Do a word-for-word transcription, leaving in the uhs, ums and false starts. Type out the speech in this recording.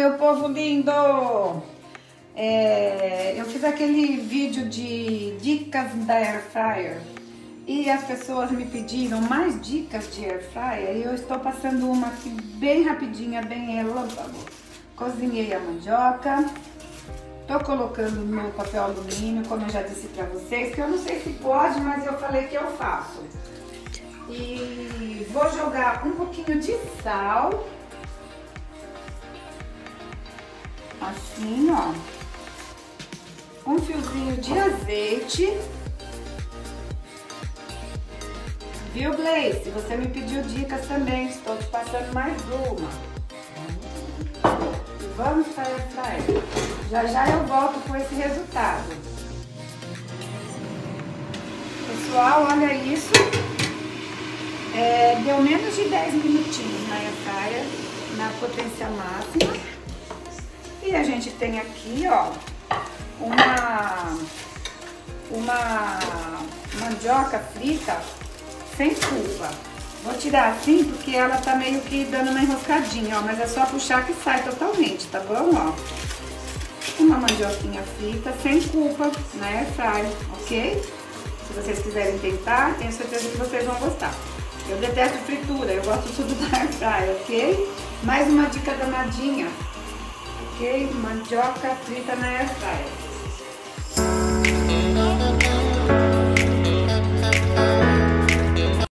meu povo lindo! É, eu fiz aquele vídeo de dicas da Air Fryer e as pessoas me pediram mais dicas de Air Fryer e eu estou passando uma aqui bem rapidinha, bem relâmpago. Cozinhei a mandioca, tô colocando no papel alumínio, como eu já disse pra vocês, que eu não sei se pode, mas eu falei que eu faço. E vou jogar um pouquinho de sal. Assim, ó. Um fiozinho de azeite. Viu, Gleice? Você me pediu dicas também. Estou te passando mais uma. E vamos para a Air Fryer. Já já eu volto com esse resultado. Pessoal, olha isso. É, deu menos de dez minutinhos na Air Fryer, na potência máxima. E a gente tem aqui, ó, uma, uma mandioca frita sem culpa. Vou tirar assim porque ela tá meio que dando uma enroscadinha, ó, mas é só puxar que sai totalmente, tá bom, ó? Uma mandioquinha frita sem culpa na Air Fryer, ok? Se vocês quiserem tentar, tenho certeza que vocês vão gostar. Eu detesto fritura, eu gosto tudo da Air Fryer, ok? Mais uma dica danadinha. Ok? Mandioca frita na Air Fryer.